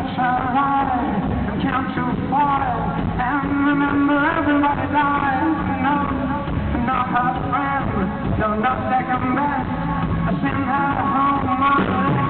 touch her ride and count to 40 and remember everybody dies. No, not her friend, no, not second best. I send her home on